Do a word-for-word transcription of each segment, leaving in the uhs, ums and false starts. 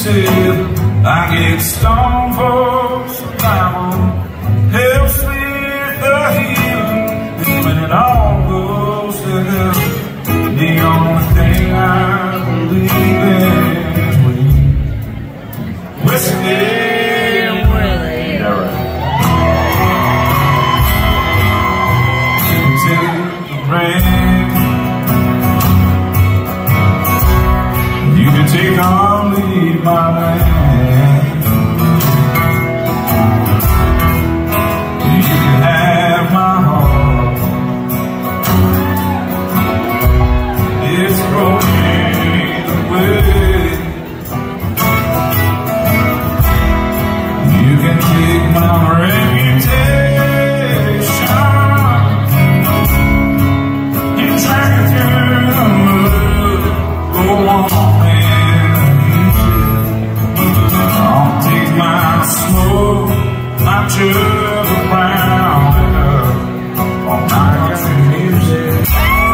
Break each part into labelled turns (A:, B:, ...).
A: tell. I get stoned for survival, helps with the healing. When it all goes to hell, the only thing I believe in is we Whiskey and Willie. All right. Into the rain, you can take on, leave my man. You can have my heart. It's broken away. You can take my reputation. You drag it through the mud. Go on, I'll take my smoke, my jug around and all night for music.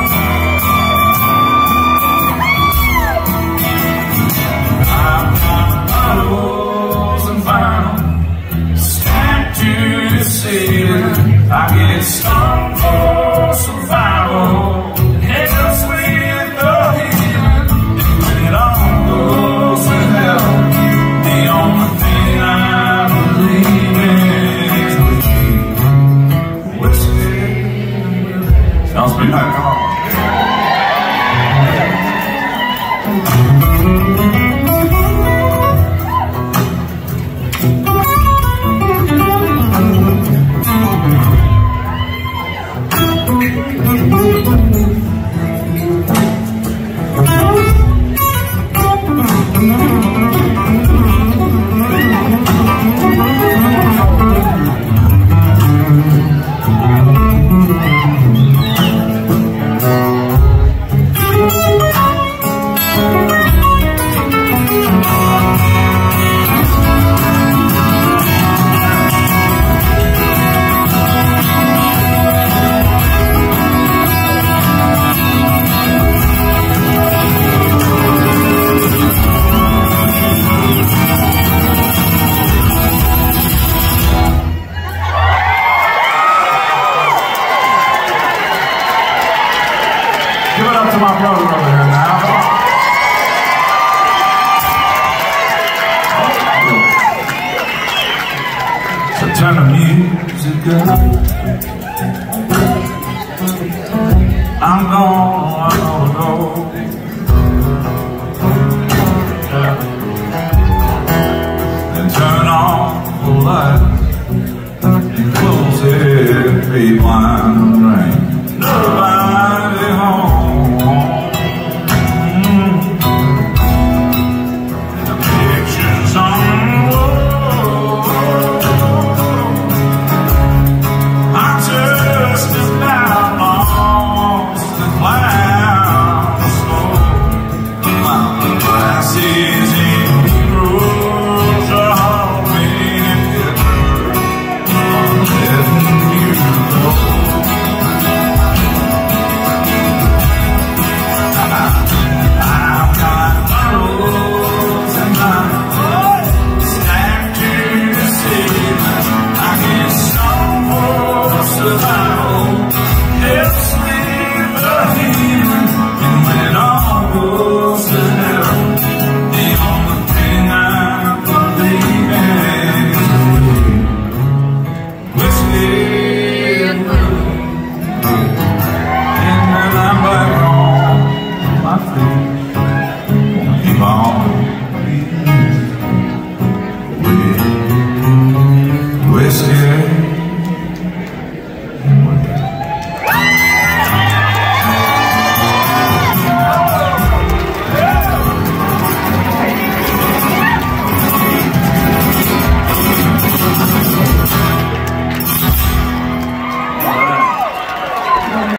A: I've got bottles and vinyl stacked to the ceiling. I get stoned for survival, helps with the healing. When it all goes to hell, the only thing I believe in is whiskey. Sounds pretty nice, come on. Give it up to my brother over here now. So turn the music up. I'm gonna, I'm gonna go. And turn off the light and close every blind drain. Nobody home. See